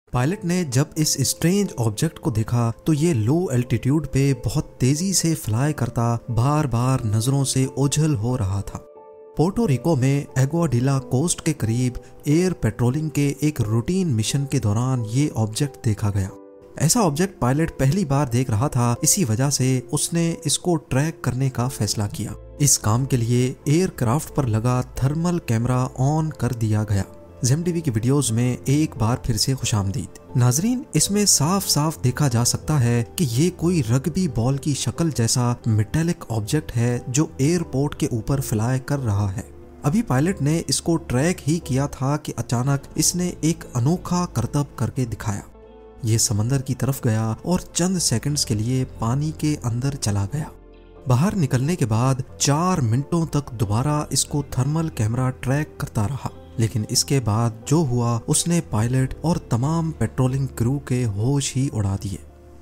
Pilot ने जब इस स्ट्रेंज ऑब्जेक्ट को देखा तो ये लो एल्टीट्यूड पे बहुत तेजी से फ्लाई करता बार बार नजरों से ओझल हो रहा था। पोर्टो रिको में एग्वाडिला कोस्ट के करीब एयर पेट्रोलिंग के एक रूटीन मिशन के दौरान ये ऑब्जेक्ट देखा गया। ऐसा ऑब्जेक्ट पायलट पहली बार देख रहा था, इसी वजह से उसने इसको ट्रैक करने का फैसला किया। इस काम के लिए एयरक्राफ्ट पर लगा थर्मल कैमरा ऑन कर दिया गया। ज़ेम-टीवी की वीडियोस में एक बार फिर से खुशामदीद। नाजरीन, इसमें साफ साफ देखा जा सकता है कि ये कोई रग्बी बॉल की शक्ल जैसा मेटेलिक ऑब्जेक्ट है जो एयरपोर्ट के ऊपर फ्लाई कर रहा है। अभी पायलट ने इसको ट्रैक ही किया था कि अचानक इसने एक अनोखा करतब करके दिखाया। ये समंदर की तरफ गया और चंद सेकंड्स के लिए पानी के अंदर चला गया। बाहर निकलने के बाद 4 मिनटों तक दोबारा इसको थर्मल कैमरा ट्रैक करता रहा, लेकिन इसके बाद जो हुआ उसने पायलट और तमाम पेट्रोलिंग क्रू के होश ही उड़ा दिए।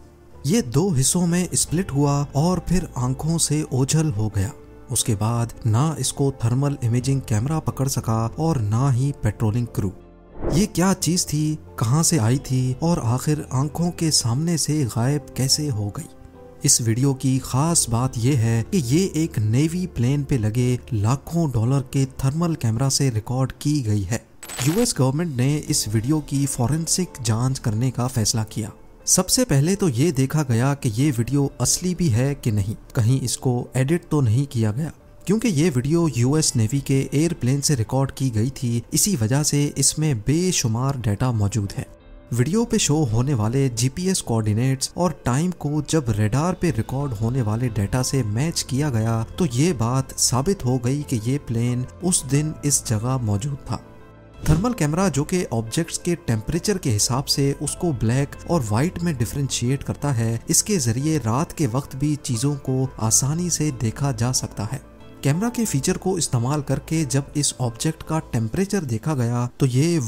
ये 2 हिस्सों में स्प्लिट हुआ और फिर आंखों से ओझल हो गया। उसके बाद ना इसको थर्मल इमेजिंग कैमरा पकड़ सका और ना ही पेट्रोलिंग क्रू। ये क्या चीज थी, कहां से आई थी और आखिर आंखों के सामने से गायब कैसे हो गई? इस वीडियो की खास बात यह है कि ये एक नेवी प्लेन पे लगे लाखों डॉलर के थर्मल कैमरा से रिकॉर्ड की गई है। यूएस गवर्नमेंट ने इस वीडियो की फॉरेंसिक जांच करने का फैसला किया। सबसे पहले तो ये देखा गया कि ये वीडियो असली भी है कि नहीं, कहीं इसको एडिट तो नहीं किया गया। क्योंकि ये वीडियो यूएस नेवी के एयरप्लेन से रिकॉर्ड की गई थी, इसी वजह से इसमें बेशुमार डाटा मौजूद है। वीडियो पे शो होने वाले जीपीएस कोऑर्डिनेट्स और टाइम को जब रडार पे रिकॉर्ड होने वाले डाटा से मैच किया गया तो ये बात साबित हो गई कि ये प्लेन उस दिन इस जगह मौजूद था। थर्मल कैमरा जो कि ऑब्जेक्ट्स के टेम्परेचर के हिसाब से उसको ब्लैक और वाइट में डिफरेंशिएट करता है, इसके जरिए रात के वक्त भी चीजों को आसानी से देखा जा सकता है। कैमरा के फीचर को इस्तेमाल करके जब इस ऑब्जेक्ट का टेम्परेचर देखा गया तो ये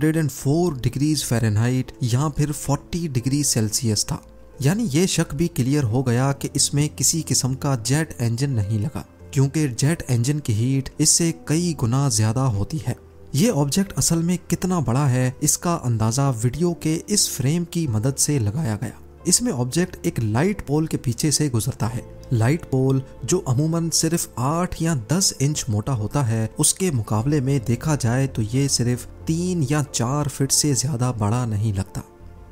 104 डिग्रीज फ़ारेनहाइट या फिर 40 डिग्री सेल्सियस था। यानी ये शक भी क्लियर हो गया कि इसमें किसी किस्म का जेट इंजन नहीं लगा, क्योंकि जेट इंजन की हीट इससे कई गुना ज्यादा होती है। ये ऑब्जेक्ट असल में कितना बड़ा है इसका अंदाजा वीडियो के इस फ्रेम की मदद से लगाया गया। इसमें ऑब्जेक्ट एक लाइट पोल के पीछे से गुजरता है। लाइट पोल जो अमूमन सिर्फ 8 या 10 इंच मोटा होता है, उसके मुकाबले में देखा जाए तो ये सिर्फ 3 या 4 फीट से ज्यादा बड़ा नहीं लगता।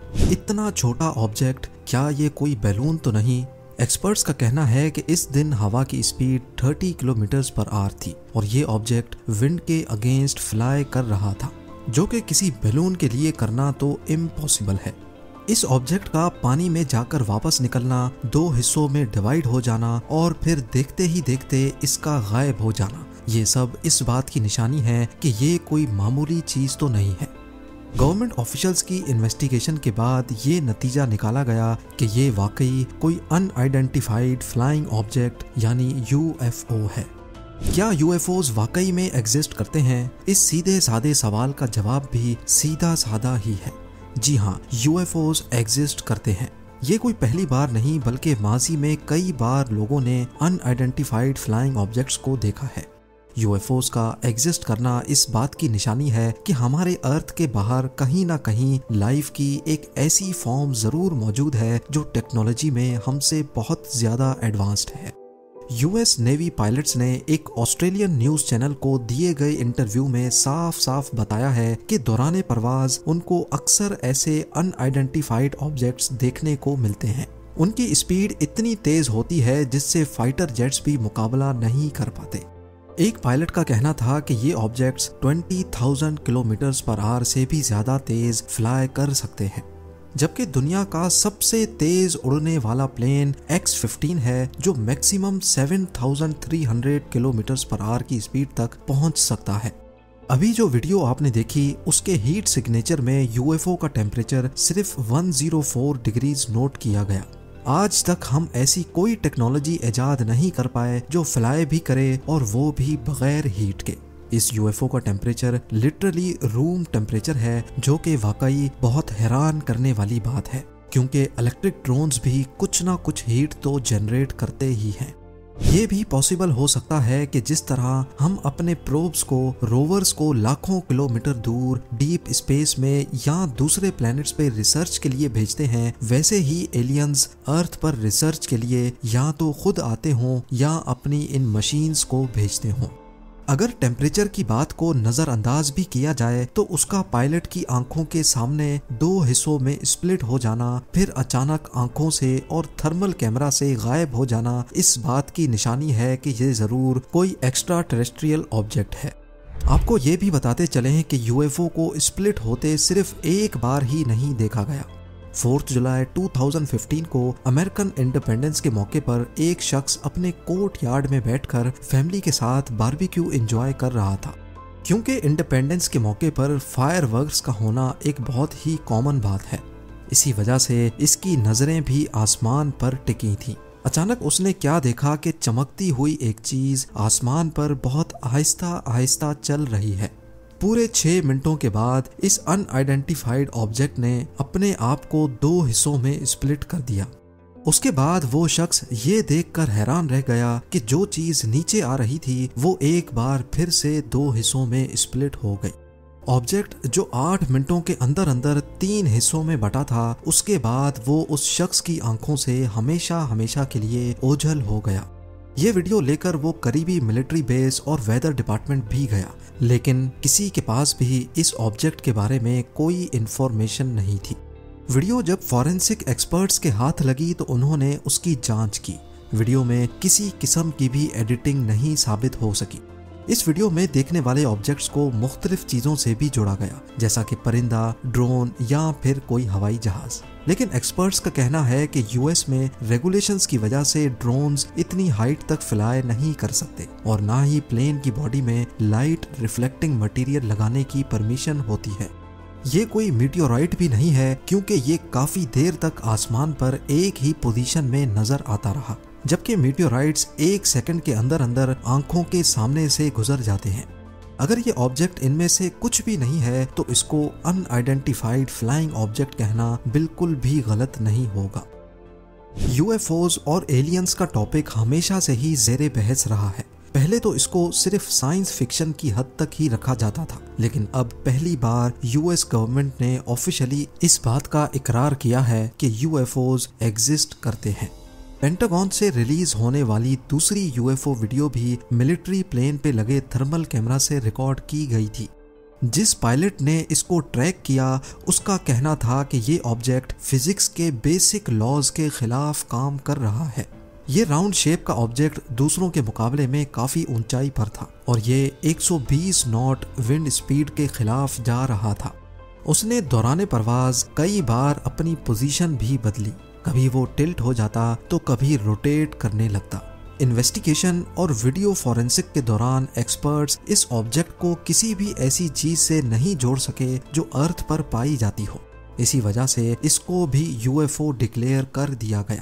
इतना छोटा ऑब्जेक्ट, क्या ये कोई बैलून तो नहीं? एक्सपर्ट्स का कहना है कि इस दिन हवा की स्पीड 30 किलोमीटर पर आवर थी और ये ऑब्जेक्ट विंड के अगेंस्ट फ्लाई कर रहा था, जो कि किसी बैलून के लिए करना तो इम्पॉसिबल है। इस ऑब्जेक्ट का पानी में जाकर वापस निकलना, 2 हिस्सों में डिवाइड हो जाना और फिर देखते ही देखते इसका गायब हो जाना, ये सब इस बात की निशानी है कि ये कोई मामूली चीज तो नहीं है। गवर्नमेंट ऑफिशियल्स की इन्वेस्टिगेशन के बाद ये नतीजा निकाला गया कि ये वाकई कोई अनआइडेंटिफाइड फ्लाइंग ऑब्जेक्ट यानी यूएफओ है। क्या यूएफओज वाकई में एग्जिस्ट करते हैं? इस सीधे सादे सवाल का जवाब भी सीधा सादा ही है। जी हाँ, यूएफओज एग्जिस्ट करते हैं। ये कोई पहली बार नहीं बल्कि माजी में कई बार लोगों ने अनआइडेंटिफाइड फ्लाइंग ऑब्जेक्ट्स को देखा है। यूएफओज का एग्जिस्ट करना इस बात की निशानी है कि हमारे अर्थ के बाहर कहीं ना कहीं लाइफ की एक ऐसी फॉर्म जरूर मौजूद है जो टेक्नोलॉजी में हमसे बहुत ज्यादा एडवांस्ड है। यूएस नेवी पायलट्स ने एक ऑस्ट्रेलियन न्यूज चैनल को दिए गए इंटरव्यू में साफ साफ बताया है कि दौरान परवाज उनको अक्सर ऐसे अनआइडेंटिफाइड ऑब्जेक्ट्स देखने को मिलते हैं। उनकी स्पीड इतनी तेज होती है जिससे फाइटर जेट्स भी मुकाबला नहीं कर पाते। एक पायलट का कहना था कि ये ऑब्जेक्ट्स 20,000 किलोमीटर पर आवर से भी ज्यादा तेज फ्लाई कर सकते हैं, जबकि दुनिया का सबसे तेज उड़ने वाला प्लेन X-15 है जो मैक्सिमम 7,300 किलोमीटर पर आवर की स्पीड तक पहुंच सकता है। अभी जो वीडियो आपने देखी उसके हीट सिग्नेचर में यूएफओ का टेम्परेचर सिर्फ 104 डिग्रीज नोट किया गया। आज तक हम ऐसी कोई टेक्नोलॉजी इजाद नहीं कर पाए जो फ्लाई भी करे और वो भी बगैर हीट के। इस यूएफओ का टेम्परेचर लिटरली रूम टेम्परेचर है, जो कि वाकई बहुत हैरान करने वाली बात है, क्योंकि इलेक्ट्रिक ड्रोन्स भी कुछ ना कुछ हीट तो जनरेट करते ही हैं। ये भी पॉसिबल हो सकता है कि जिस तरह हम अपने प्रोब्स को, रोवर्स को लाखों किलोमीटर दूर डीप स्पेस में या दूसरे प्लैनेट्स पे रिसर्च के लिए भेजते हैं, वैसे ही एलियंस अर्थ पर रिसर्च के लिए या तो खुद आते हों या अपनी इन मशीन्स को भेजते हों। अगर टेम्परेचर की बात को नजरअंदाज भी किया जाए तो उसका पायलट की आंखों के सामने दो हिस्सों में स्प्लिट हो जाना, फिर अचानक आंखों से और थर्मल कैमरा से गायब हो जाना, इस बात की निशानी है कि ये जरूर कोई एक्स्ट्रा टेरेस्ट्रियल ऑब्जेक्ट है। आपको ये भी बताते चले हैं कि यूएफओ को स्प्लिट होते सिर्फ एक बार ही नहीं देखा गया। 4 जुलाई 2015 को अमेरिकन इंडिपेंडेंस के मौके पर एक शख्स अपने कोर्ट यार्ड में बैठकर फैमिली के साथ बारबेक्यू एंजॉय कर रहा था। क्योंकि इंडिपेंडेंस के मौके पर फायरवर्क्स का होना एक बहुत ही कॉमन बात है, इसी वजह से इसकी नजरें भी आसमान पर टिकी थीं। अचानक उसने क्या देखा कि चमकती हुई एक चीज आसमान पर बहुत आहिस्ता आहिस्ता चल रही है। पूरे 6 मिनटों के बाद इस अनआइडेंटिफाइड ऑब्जेक्ट ने अपने आप को 2 हिस्सों में स्प्लिट कर दिया। उसके बाद वो शख्स ये देखकर हैरान रह गया कि जो चीज नीचे आ रही थी वो एक बार फिर से 2 हिस्सों में स्प्लिट हो गई। ऑब्जेक्ट जो 8 मिनटों के अंदर अंदर 3 हिस्सों में बटा था, उसके बाद वो उस शख्स की आंखों से हमेशा हमेशा के लिए ओझल हो गया। ये वीडियो लेकर वो करीबी मिलिट्री बेस और वेदर डिपार्टमेंट भी गया, लेकिन किसी के पास भी इस ऑब्जेक्ट के बारे में कोई इंफॉर्मेशन नहीं थी। वीडियो जब फॉरेंसिक एक्सपर्ट्स के हाथ लगी तो उन्होंने उसकी जांच की। वीडियो में किसी किस्म की भी एडिटिंग नहीं साबित हो सकी। इस वीडियो में देखने वाले ऑब्जेक्ट्स को मुख्तलिफ चीजों से भी जोड़ा गया, जैसा कि परिंदा, ड्रोन या फिर कोई हवाई जहाज। लेकिन एक्सपर्ट्स का कहना है कि यूएस में रेगुलेशंस की वजह से ड्रोन्स इतनी हाइट तक फ्लाई नहीं कर सकते और ना ही प्लेन की बॉडी में लाइट रिफ्लेक्टिंग मटेरियल लगाने की परमिशन होती है। ये कोई मीटियोराइट भी नहीं है, क्योंकि ये काफी देर तक आसमान पर एक ही पोजीशन में नजर आता रहा, जबकि मीटियोराइट्स 1 सेकंड के अंदर अंदर आंखों के सामने से गुजर जाते हैं। अगर ये ऑब्जेक्ट इनमें से कुछ भी नहीं है तो इसको अनआइडेंटिफाइड फ्लाइंग ऑब्जेक्ट कहना बिल्कुल भी गलत नहीं होगा। यूएफओज और एलियंस का टॉपिक हमेशा से ही ज़ेरे बहस रहा है। पहले तो इसको सिर्फ साइंस फिक्शन की हद तक ही रखा जाता था, लेकिन अब पहली बार यूएस गवर्नमेंट ने ऑफिशियली इस बात का इकरार किया है कि यूएफओज एग्जिस्ट करते हैं। पेंटागन से रिलीज होने वाली दूसरी यूएफओ वीडियो भी मिलिट्री प्लेन पे लगे थर्मल कैमरा से रिकॉर्ड की गई थी। जिस पायलट ने इसको ट्रैक किया उसका कहना था कि ये ऑब्जेक्ट फिजिक्स के बेसिक लॉज के खिलाफ काम कर रहा है। ये राउंड शेप का ऑब्जेक्ट दूसरों के मुकाबले में काफी ऊंचाई पर था और ये 120 नॉट विंड स्पीड के खिलाफ जा रहा था। उसने दौरान परवाज कई बार अपनी पोजीशन भी बदली, कभी वो टिल्ट हो जाता तो कभी रोटेट करने लगता। इन्वेस्टिगेशन और वीडियो फॉरेंसिक के दौरान एक्सपर्ट्स इस ऑब्जेक्ट को किसी भी ऐसी चीज से नहीं जोड़ सके जो अर्थ पर पाई जाती हो। इसी वजह से इसको भी यूएफओ डिक्लेयर कर दिया गया।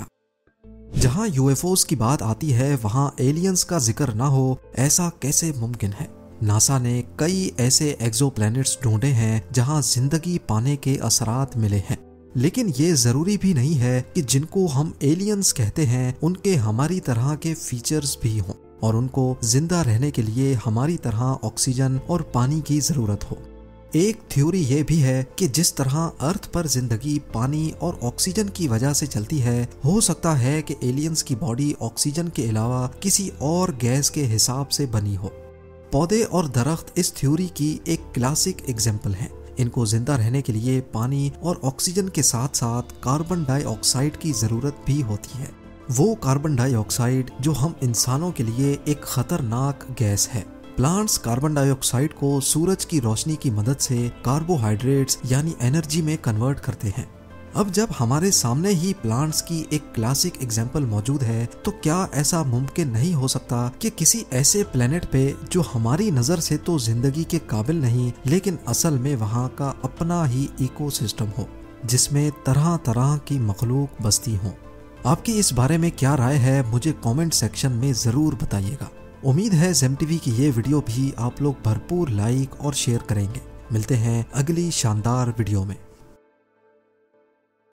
जहां यूएफओस की बात आती है वहां एलियंस का जिक्र ना हो, ऐसा कैसे मुमकिन है? नासा ने कई ऐसे एक्सोप्लैनेट्स ढूंढे हैं जहां जिंदगी पाने के असरात मिले हैं, लेकिन ये जरूरी भी नहीं है कि जिनको हम एलियंस कहते हैं उनके हमारी तरह के फीचर्स भी हों और उनको जिंदा रहने के लिए हमारी तरह ऑक्सीजन और पानी की जरूरत हो। एक थ्योरी ये भी है कि जिस तरह अर्थ पर जिंदगी पानी और ऑक्सीजन की वजह से चलती है, हो सकता है कि एलियंस की बॉडी ऑक्सीजन के अलावा किसी और गैस के हिसाब से बनी हो। पौधे और दरख्त इस थ्योरी की एक क्लासिक एग्जाम्पल हैं। इनको जिंदा रहने के लिए पानी और ऑक्सीजन के साथ साथ कार्बन डाइऑक्साइड की जरूरत भी होती है। वो कार्बन डाइऑक्साइड जो हम इंसानों के लिए एक खतरनाक गैस है। प्लांट्स कार्बन डाइऑक्साइड को सूरज की रोशनी की मदद से कार्बोहाइड्रेट्स यानी एनर्जी में कन्वर्ट करते हैं। अब जब हमारे सामने ही प्लांट्स की एक क्लासिक एग्जाम्पल मौजूद है, तो क्या ऐसा मुमकिन नहीं हो सकता कि किसी ऐसे प्लेनेट पे जो हमारी नजर से तो जिंदगी के काबिल नहीं, लेकिन असल में वहाँ का अपना ही इकोसिस्टम हो जिसमें तरह तरह की मखलूक बसती हो? आपकी इस बारे में क्या राय है, मुझे कमेंट सेक्शन में जरूर बताइएगा। उम्मीद है जेम टीवी की ये वीडियो भी आप लोग भरपूर लाइक और शेयर करेंगे। मिलते हैं अगली शानदार वीडियो में।